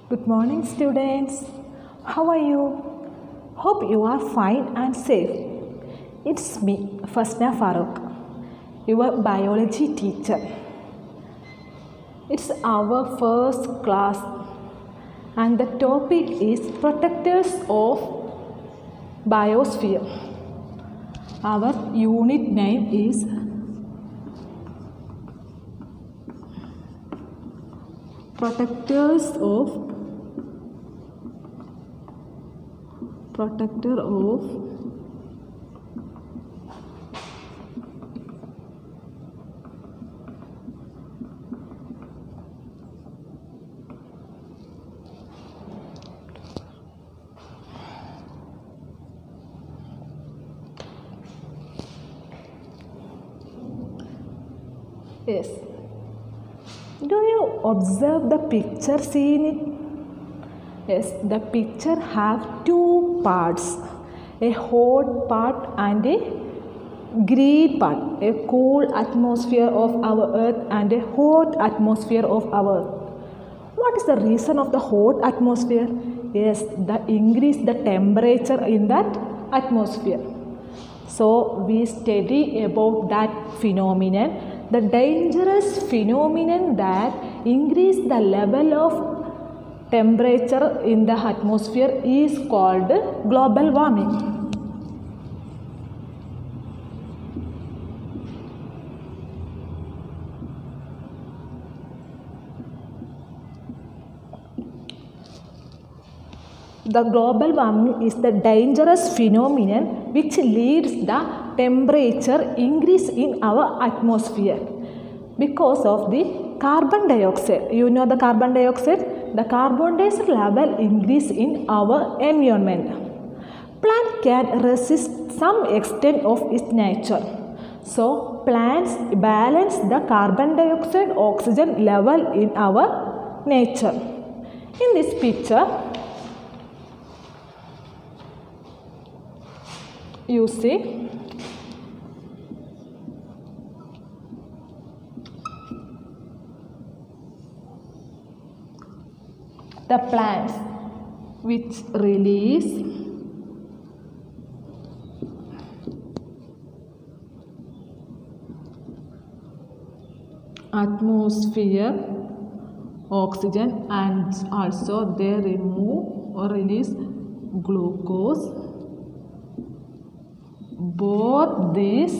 Good morning, students. How are you? Hope you are fine and safe. It's me, Fasna Farooq, your biology teacher. It's our first class, and the topic is protectors of biosphere. Our unit name is protector of Yes. Do you observe the picture seen it? Yes, the picture have two parts, a hot part and a green part, a cool atmosphere of our earth and a hot atmosphere of our earth. What is the reason of the hot atmosphere? Yes, the increase the temperature in that atmosphere. So we study about that phenomenon, the dangerous phenomenon that increase the level of temperature in the atmosphere is called global warming. The global warming is the dangerous phenomenon which leads the temperature increase in our atmosphere because of the carbon dioxide. You know the carbon dioxide? The carbon dioxide level increase in our environment. Plant can resist some extent of its nature. So plants balance the carbon dioxide oxygen level in our nature. In this picture, you see the plants which release atmosphere oxygen and also they remove or release glucose. Both these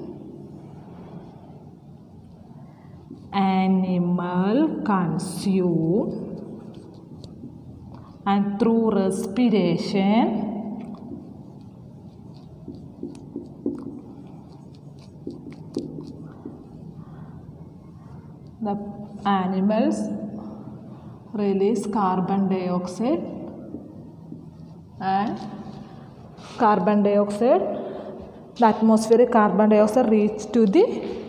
animal consume and through respiration the animals release carbon dioxide and the atmospheric carbon dioxide reach to the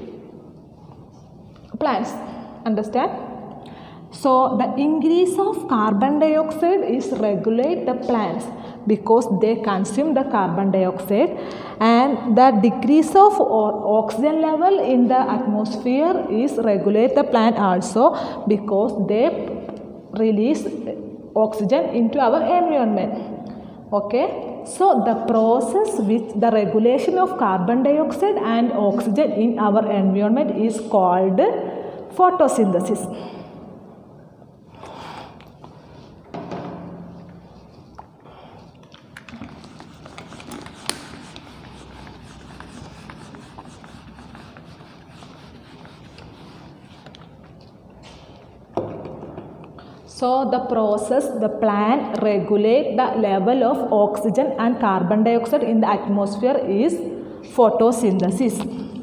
plants. Understand? So the increase of carbon dioxide is regulate the plants because they consume the carbon dioxide, and the decrease of oxygen level in the atmosphere is regulate the plant also because they release oxygen into our environment. Okay. So the process with the regulation of carbon dioxide and oxygen in our environment is called photosynthesis. So the process, the plant regulate the level of oxygen and carbon dioxide in the atmosphere is photosynthesis.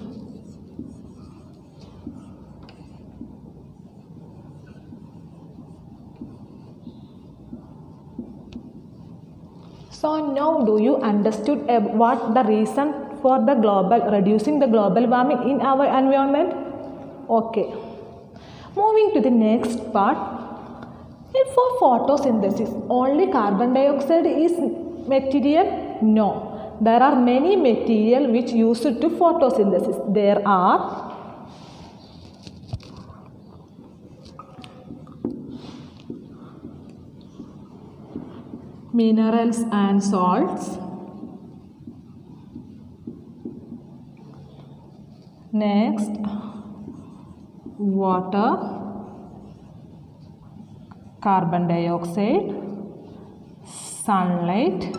So now do you understood what the reason for the reducing the global warming in our environment? Okay. Moving to the next part. For photosynthesis, only carbon dioxide is material? No. There are many material which used to photosynthesis. There are minerals and salts. Next, water, carbon dioxide, sunlight,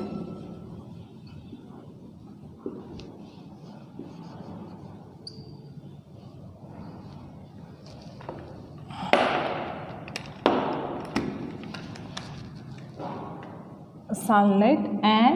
and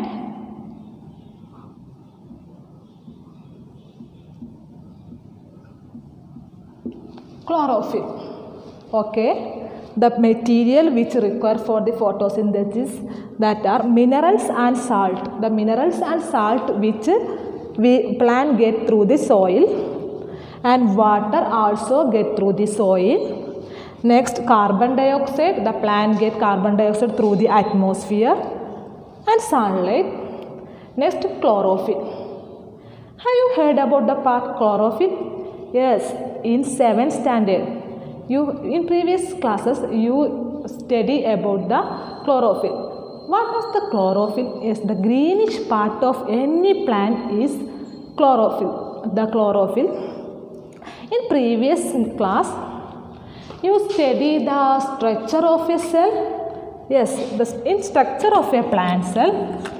chlorophyll. Okay, the material which require for the photosynthesis, that are minerals and salt. The minerals and salt which plant get through the soil, and water also get through the soil. Next, carbon dioxide. The plant get carbon dioxide through the atmosphere, and sunlight. Next, chlorophyll. Have you heard about the part chlorophyll? Yes, in 7th standard. In previous classes you study about the chlorophyll. What is the chlorophyll? Yes, the greenish part of any plant is chlorophyll. The chlorophyll. In previous class you study the structure of a cell. Yes, in structure of a plant cell.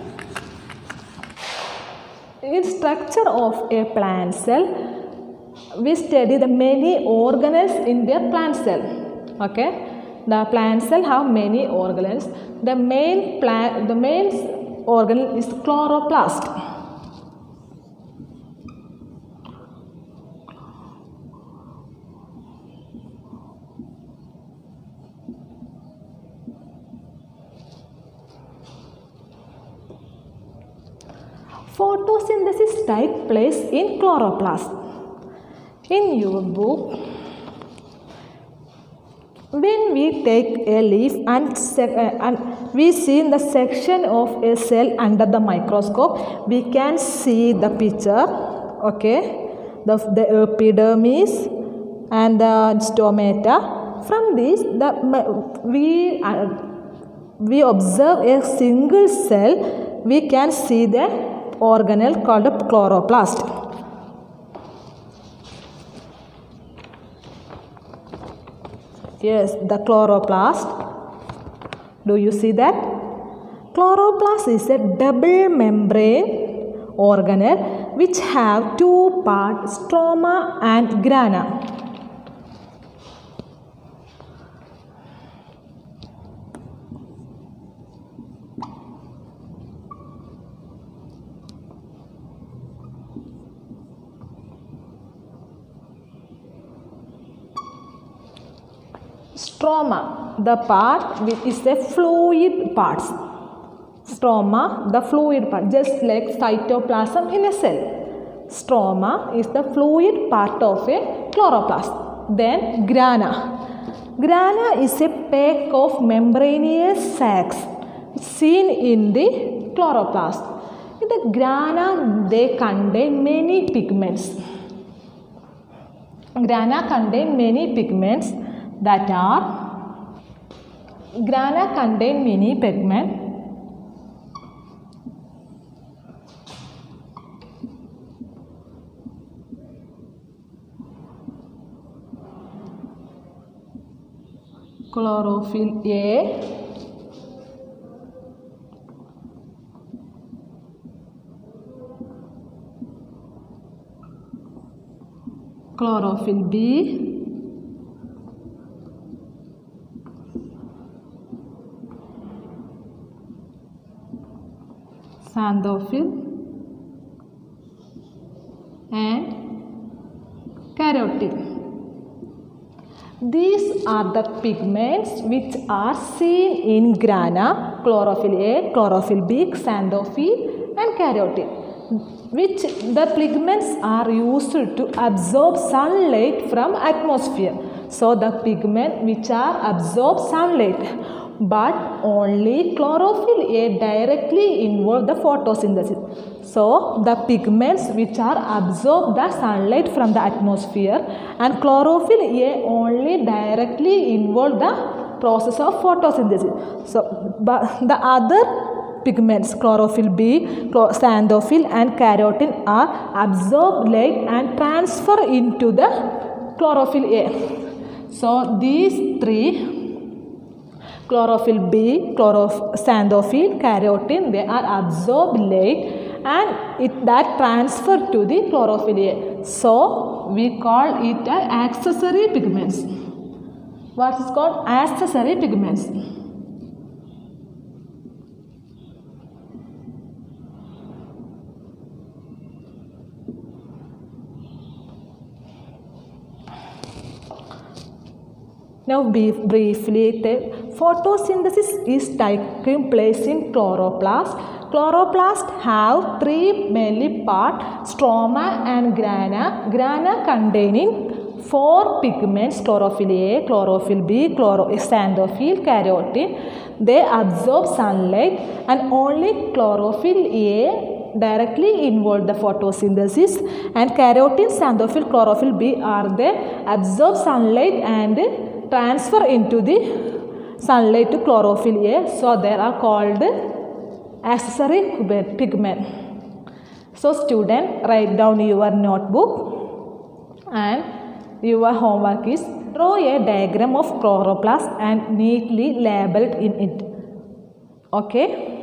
In structure of a plant cell, we study the many organelles in their plant cell. Okay, the plant cell have many organelles. The main organelle is chloroplast. Photosynthesis takes place in chloroplast. In your book, when we take a leaf and we see in the section of a cell under the microscope, we can see the picture. Okay, the epidermis and the stomata. From this, we observe a single cell. We can see the organelle called a chloroplast. Yes, the chloroplast. Do you see that? Chloroplast is a double membrane organelle which have two parts, stroma and grana. Stroma, the part which is a fluid part. Stroma, the fluid part, just like cytoplasm in a cell. Stroma is the fluid part of a chloroplast. Then grana. Grana is a pack of membranous sacs seen in the chloroplast. In the grana, they contain many pigments. Grana contain many pigments that are grana contain many pigment chlorophyll A, chlorophyll B, xanthophyll and carotene. These are the pigments which are seen in grana, chlorophyll A, chlorophyll B, xanthophyll and carotene, which the pigments are used to absorb sunlight from atmosphere. So the pigment which are absorb sunlight, but only chlorophyll A directly involve the photosynthesis. So the pigments which are absorb the sunlight from the atmosphere, and chlorophyll A only directly involve the process of photosynthesis. So, but the other pigments, chlorophyll B, xanthophyll and carotene are absorb light and transfer into the chlorophyll A. So, these three, chlorophyll B, xanthophyll, carotene, they are absorb light and that transfer to the chlorophyll A. So, we call it as accessory pigments. What is called accessory pigments? Now briefly, photosynthesis is taking place in chloroplast. Chloroplasts have three mainly parts, stroma and grana. Grana containing four pigments, chlorophyll A, chlorophyll B, xanthophyll, carotene. They absorb sunlight and only chlorophyll A directly involve the photosynthesis, and carotene, xanthophyll, chlorophyll B are they absorb sunlight and transfer into the sunlight to chlorophyll A. So they are called accessory pigment. So student, write down your notebook and your homework is draw a diagram of chloroplast and neatly labeled in it. Okay.